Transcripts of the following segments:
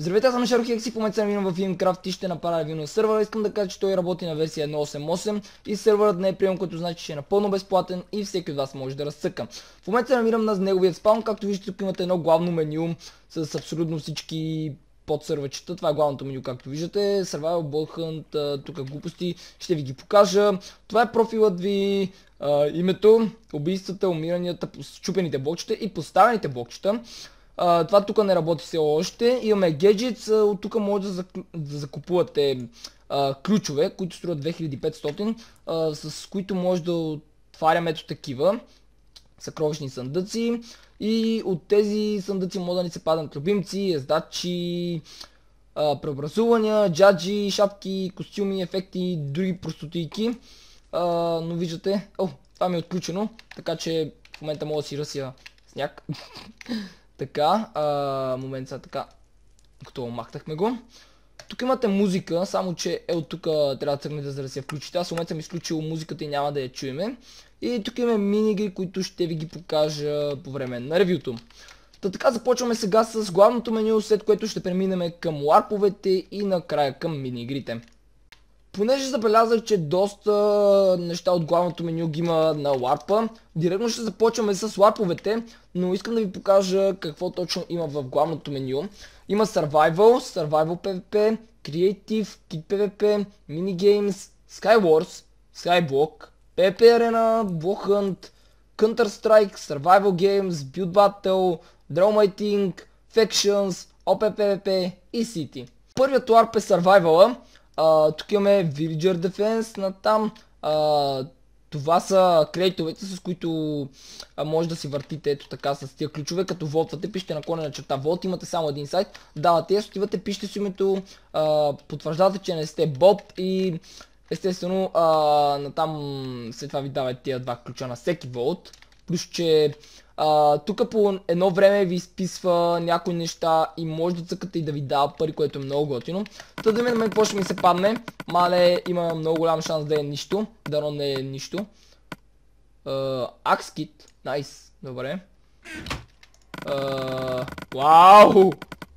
Здравейте, аз съм Шарохекс и в момента съм в Minecraft и ще направя ревю на сървъра. Искам да кажа, че той работи на версия 1.8.8 и сървърът не е прием, което значи, че е напълно безплатен и всеки от вас може да разцъка. В момента се намирам на неговият спаун, както виждате тук имате едно главно меню с абсолютно всички подсървъчета. Това е главното меню, както виждате. Survival, Bot Hunt, тук глупости, ще ви ги покажа. Това е профилът ви, името, убийствата, умиранията, счупените блокчета и поставените блокчета. Това тук не работи все още. Имаме gadgets, от тук може да закупувате ключове, които струват 2500, с които може да отваряме ето такива съкровищни съндъци. И от тези съндъци може да ни се падат любимци, ездачи, преобразувания, джаджи, шапки, костюми, ефекти, други простотийки. Но виждате, това ми е отключено, така че в момента мога да си ръся сняг. Така, момент сега така, като махнахме го. Тук имате музика, само че от тук трябва да тръгнете за да се включите. Аз в момента съм изключил музиката и няма да я чуеме. И тук имаме минигри, които ще ви ги покажа по време на ревюто. Така започваме сега с главното меню, след което ще преминем към ларповете и накрая към минигрите. Понеже забелязах, че доста неща от главното меню ги има на ларпа, директно ще започваме с ларповете, но искам да ви покажа какво точно има в главното меню. Има Survival, Survival PvP, Creative, Kit PvP, Minigames, Skywars, Skyblock, PvP Arena, Block Hunt, Counter-Strike, Survival Games, Build Battle, Drawmating, Factions, OPPVP и City. Първият ларп е Survival-а. Тук имаме Villager Defense натам. Това са кредитовете, с които може да си въртите ето така с тия ключове, като волтвате, пишете / волт, имате само един сайт, давате, отивате, пишете си името, потвърждате, че не сте бот и естествено натам след това ви дават тия два ключа на всеки волт, плюс че тук по едно време ви изписва някои неща и може да цъкате и да ви дава пари, което е много готино. Та да видим какво ще ми се падне. Мале има много голям шанс да е нищо. Дано не е нищо. Axe Kit. Найс. Добре. Вау!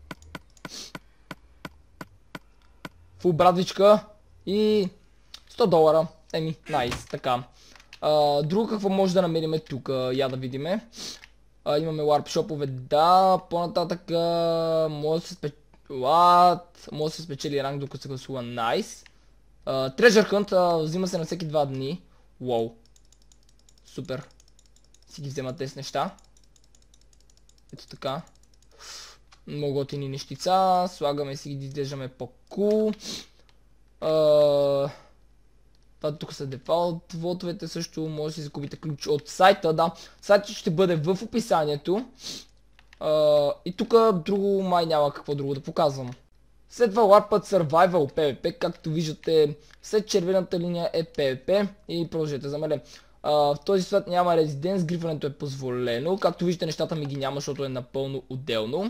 Фул брадвичка. И $100. Еми, найс. Така. Друго какво може да намерим тук, я да видиме. Имаме ларп шопове, да, по-нататък може да се спечели ранг докато се гласува, найс. Treasure Hunt, взима се на всеки 2 дни. Уоу. Супер. Си ги взема тези неща. Ето така. Много готини нещица, слагаме си ги, издържаме по-кул. Това тук са дефалт волтовете, също може да си закупите ключ от сайта, да. Сайтът ще бъде в описанието. И тук друго май няма какво друго да показвам. След това ларпът Survival PvP, както виждате, след червената линия е PvP и продължете за мене. В този свят няма резиденс, грифването е позволено. Както виждате, нещата ми ги няма, защото е напълно отделно.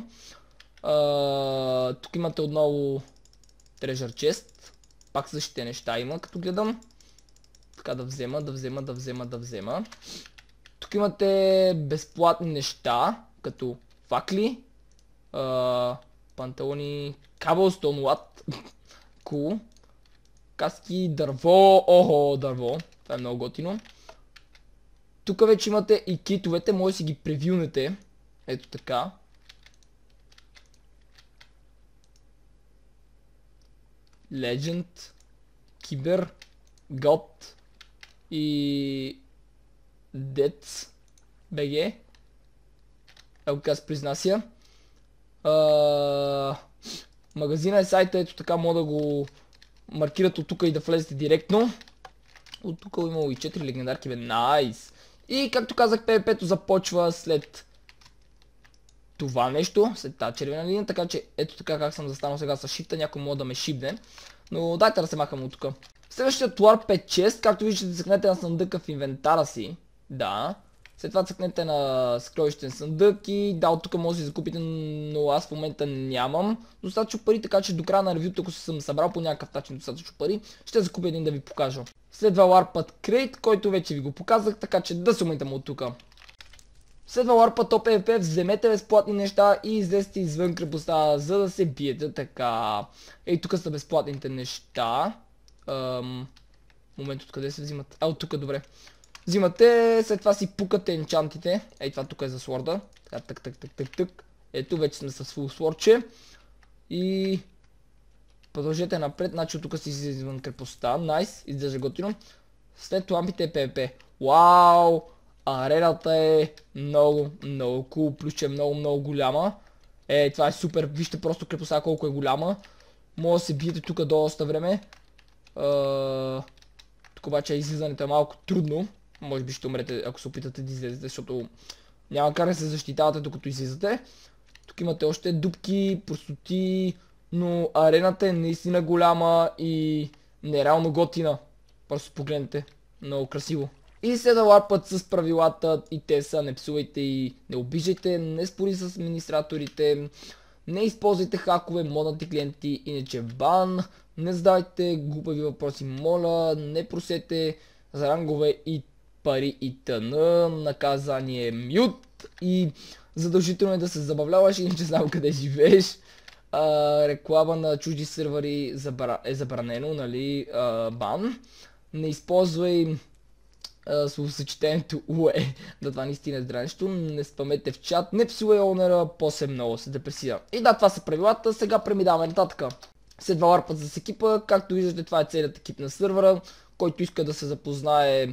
Тук имате отново Treasure Chest. Пак същите неща има, като гледам. Така да взема. Тук имате безплатни неща, като факли, панталони, cobblestone лад, кул, каски, дърво, дърво, това е много готино. Тук вече имате и китовете, може да си ги превюнете, ето така. Legend, Кибер, God и Dets BG. Ако аз признася. Магазина е сайта, ето така мога да го маркират от тук и да влезете директно. От тук имало и 4 легендарки, бе, найс. И както казах, PvP-то започва след това нещо, след тази червена линия, така че ето така как съм застанал сега с шифта, някой може да ме шибне. Но дайте да се махам от тук. Следващият ларп е чест, както виждате, цъкнете на съндъка в инвентара си. Да. След това цъкнете на съкровищен съндък и да, от тук може да си закупите, но аз в момента нямам достатъчно пари, така че до края на ревюто, ако съм събрал по някакъв начин достатъчно пари, ще закупя един да ви покажа. Следва ларпът Crate, който вече ви го показах, така че да се умите му от тук. Следва ларпа топ PvP, вземете безплатни неща и излезте извън крепостта, за да се биете така. Ей, тук са безплатните неща. Момент, откъде се взимат? От тук, добре. Взимате, след това си пукате енчантите. Ей, това тук е за сворда. Така, тък. Ето, вече сме с фул сворче. И продължете напред, значи от тук си излиза извън крепостта. Найс, издържа готино. След лампите е PvP. Вау! Арената е много кул, плюс че е много голяма. Това е супер, вижте просто крепостта колко е голяма. Може да се биете тук доста време. Тук обаче излизането е малко трудно. Може би ще умрете, ако се опитате да излезете, защото няма как да се защитавате докато излизате. Тук имате още дупки, простоти, но арената е наистина голяма и нереално готина. Просто погледнете, много красиво. И се да ларпат с правилата и те са: не псувайте и не обижайте, не спори с администраторите, не използвайте хакове, моднати клиенти, иначе бан, не задавайте глупави въпроси, моля, не просете за рангове и пари и т.н. Наказание мют и задължително е да се забавляваш, иначе знам къде живееш. Реклама на чужди сървъри е забранено, нали, бан. Не използвай словосъчетанието UE, да, това наистина е здравещо. Не спамете в чат, не псувай онера, после много се депресира. И да, това са правилата, сега преминаваме нататък. След два ларпът с екипа, както виждате, това е целият екип на сървъра, който иска да се запознае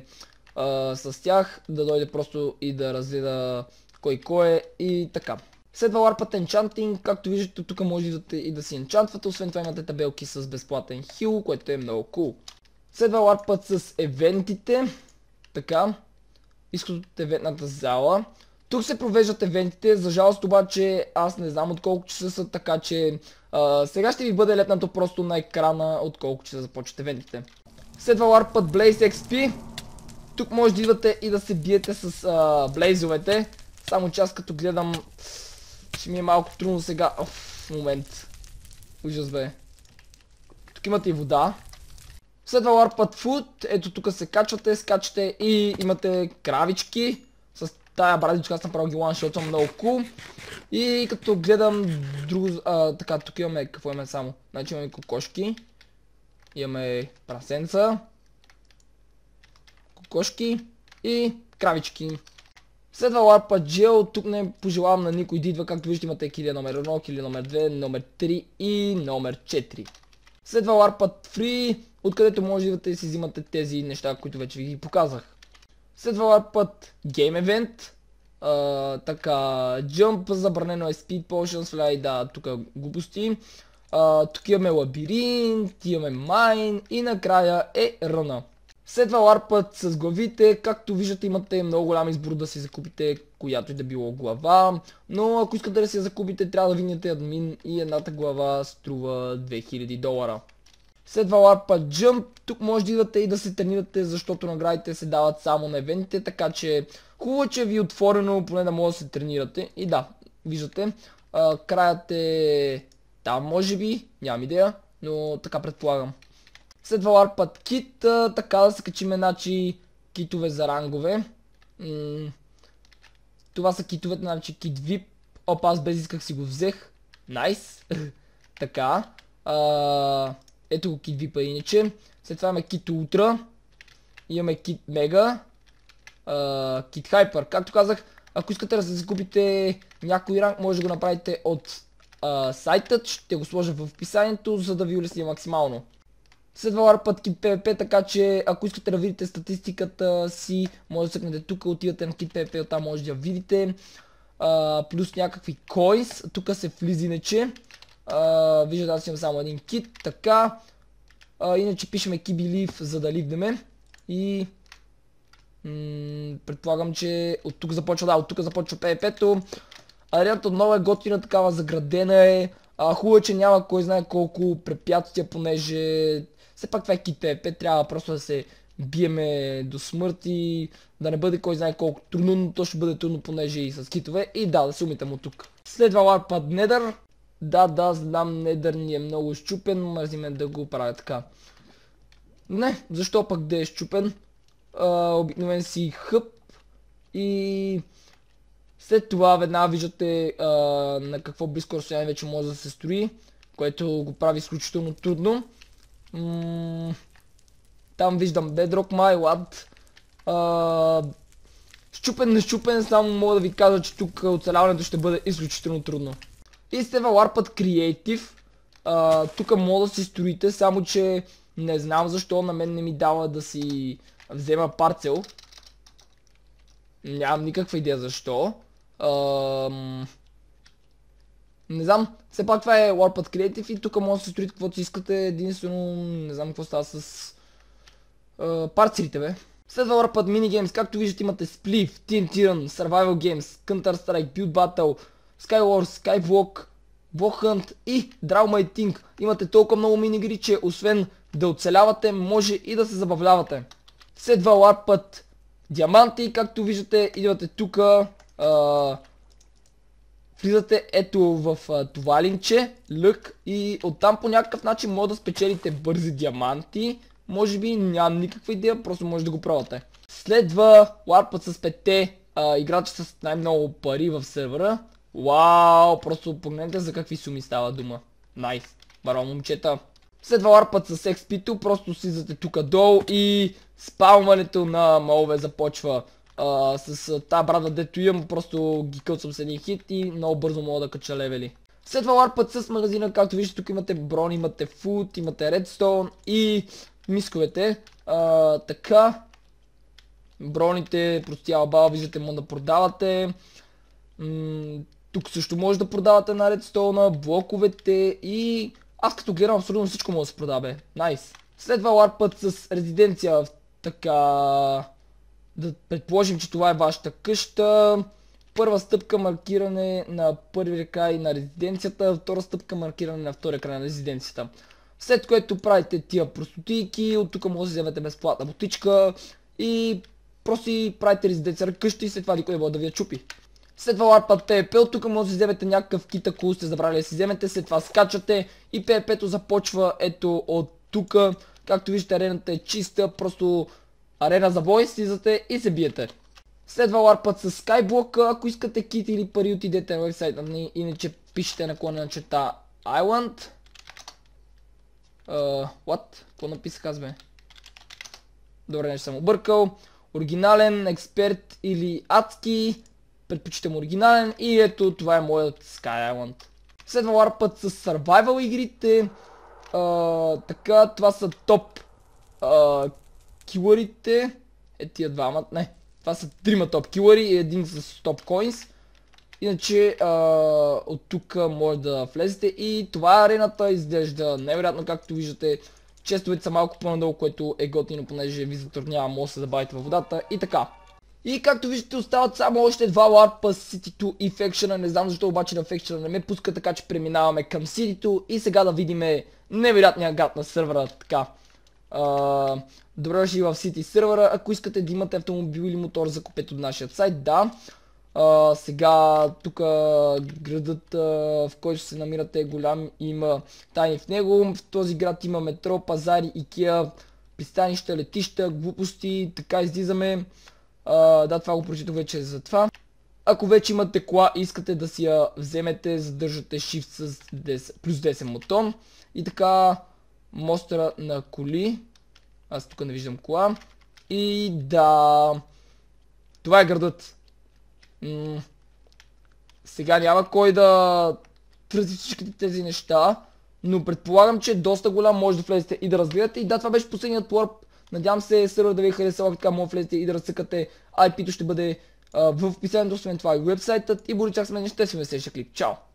с тях, да дойде просто и да разгледа кой е и така. Следва ларпът енчантинг, както виждате, тук може и да си енчантвате, освен това имате табелки с безплатен хил, което е много cool. Следва ларпът с евентите, така, изход от евентната зала. Тук се провеждат евентите, за жалост обаче аз не знам от колко часа са, така че сега ще ви бъде лепнато просто на екрана от колко часа започват евентите. Следва ларпът Blaze XP. Тук може да идвате и да се биете с блейзовете, само че аз като гледам ще ми е малко трудно сега. Момент. Ужас бе. Тук имате и вода. Следва ларпът Food. Ето тук се качвате, скачате и имате кравички. С тая брадичка аз направо ги ланшотвам, много cool. И като гледам друго... така, тук имаме... Какво имаме само? Значи имаме кокошки. Имаме прасенца. Кокошки. И кравички. Следва ларпът Джел. Тук не пожелавам на никой да идва. Както виждате имате килия номер 1, килия номер 2, номер 3 и номер 4. Следва ларпът Free, откъдето може да идвате и си взимате тези неща, които вече ви ги показах. Следва ларпът Game Event. Така, Jump, забранено е Speed Potions, фляй, да, тук глупости. Тук имаме лабиринт, имаме Mine и накрая е Ръна. Следва ларпът с главите, както виждате имате много голям избор да си закупите която и да било глава, но ако искате да си я закупите трябва да видите админ и едната глава струва $2000. Следва ларпът Jump, тук може да идвате и да се тренирате, защото наградите се дават само на евентите, така че хубаво, че ви е отворено, поне да може да се тренирате. И да, виждате, краят е там може би, нямам идея, но така предполагам. Следва ларпът кит, така да се качиме, значи китове за рангове. Това са китовете, значи кит VIP. Опа, аз без исках си го взех. Найс. Така. Ето го кит VIP иначе. След това имаме кит Ultra. Имаме кит Mega. Кит Hyper. Както казах, ако искате да се закупите някой ранг, може да го направите от сайтът. Ще го сложа в описанието, за да ви улесня максимално. Следва ларпът Kit PvP, така че ако искате да видите статистиката си, може да съкнете тук, отивате на Kit PvP, оттам може да я видите. Плюс някакви coins, тук се влиза иначе. Виждате, аз имам само един кит, така. Иначе пишеме Key Believe, за да ливнеме. И предполагам, че от тук започва, да, от тук започва PvP-то. Арената отново е готина, такава заградена е. Хубаво е, че няма кой знае колко препятствия, понеже все пак това е Kit PvP, трябва просто да се биеме до смърт и да не бъде кой знае колко трудно, но то ще бъде трудно, понеже и с китове. И да се умитам от тук. Следва ларпът Nether. Да, знам, Nether ни е много щупен, мързиме да го правя така. Не, защо пък да е щупен? Обикновен си хъб и След това веднага виждате на какво близко разстояние вече може да се строи, което го прави изключително трудно. Там виждам Bedrock My Lad. Щупен, не щупен, само мога да ви кажа, че тук оцеляването ще бъде изключително трудно. И сте валарпът Creative. Тук мога да си строите, само че не знам защо на мен не ми дава да си взема парцел. Нямам никаква идея защо. Не знам, все пак това е Warped Creative и тук може да се строите каквото си искате, единствено не знам какво става с парцелите, бе. Следва Warped Minigames, както виждате имате Spliff, TNT Run, Survival Games, Counter-Strike, Build Battle, Skywars, Skyblock, Block Hunt и Draw My Thing. Имате толкова много минигри, че освен да оцелявате, може и да се забавлявате. Следва Warped Диаманти, както виждате, идвате тук, влизате ето в това линче, лък и оттам по някакъв начин може да спечелите бързи диаманти. Може би нямам никаква идея, просто може да го пробвате. Следва Warped с 5-те играчи с най-много пари в сервера. Вау, просто погледнете за какви суми става дума. Найс, браво момчета. Следва Warped с XP-то, просто слизате тук долу и спалването на молове започва. С тази брада, дето имам, просто ги кълцам с един хит и много бързо мога да кача левели. Следва Warped с магазина, както виждате тук имате брон, имате фуд, имате редстоун и мисковете. Така. Броните, простява баба, виждате, може да продавате. Тук също може да продавате на редстоуна, блоковете и аз като гледам абсолютно всичко може да се продава. Найс. Следва Warped с резиденция. Така. Да предположим, че това е вашата къща. Първа стъпка маркиране на първия край на резиденцията, втора стъпка маркиране на втория край на резиденцията. След което правите тия простотийки, от тук може да вземете безплатна бутичка и просто си правите резиденция на къща и след това никой не може да ви я чупи. След това Warped PvP, тук може да вземете някакъв кит, ако сте забрали да си вземете, след това скачате и PvP-то започва ето от тук. Както виждате, арената е чиста, просто арена за бой, слизате и се биете. Следва Warped с Skyblock, ако искате кит или пари, отидете на вебсайта ни, иначе пишете на черта Island. What? Какво написах аз, бе? Добре, не съм объркал. Оригинален, експерт или адски. Предпочитам оригинален и ето това е моят Sky Island. Следва Warped с Survival игрите. Така, това са топ килърите. Тия двама, не. Това са трима топ килъри и един с топ коинс. Иначе от тук може да влезете и това арената изглежда невероятно, както виждате. Честовете са малко по-надолу, което е готино, понеже ви затруднява, може да се забавите във водата и така. И както виждате остават само още два Warped, City-то и Faction. Не знам защо обаче на Faction не ме пуска, така че преминаваме към City-то и сега да видим невероятния гад на сервера. Така. Добре дошли в City сервера. Ако искате да имате автомобил или мотор, закупете от нашия сайт, да. Сега тук градът, в който се намирате, голям, има тайни в него. В този град има метро, пазари, икеа, пристанища, летища, глупости. Така излизаме. Да, това го прочитах вече за това. Ако вече имате кола и искате да си я вземете, задържате Shift с 10, плюс 10 мотон. И така, мостъра на коли. Аз тук не виждам кола. И да, това е градът. Сега няма кой да търси всичките тези неща, но предполагам, че е доста голям, може да влезете и да разгледате. И да, това беше последният Warp. Надявам се сервер да ви е харесал, така може да влезете и да разцъкате. IP-то ще бъде в описанието, освен това и вебсайтът. И Боричак с мен ще се следващия клип. Чао!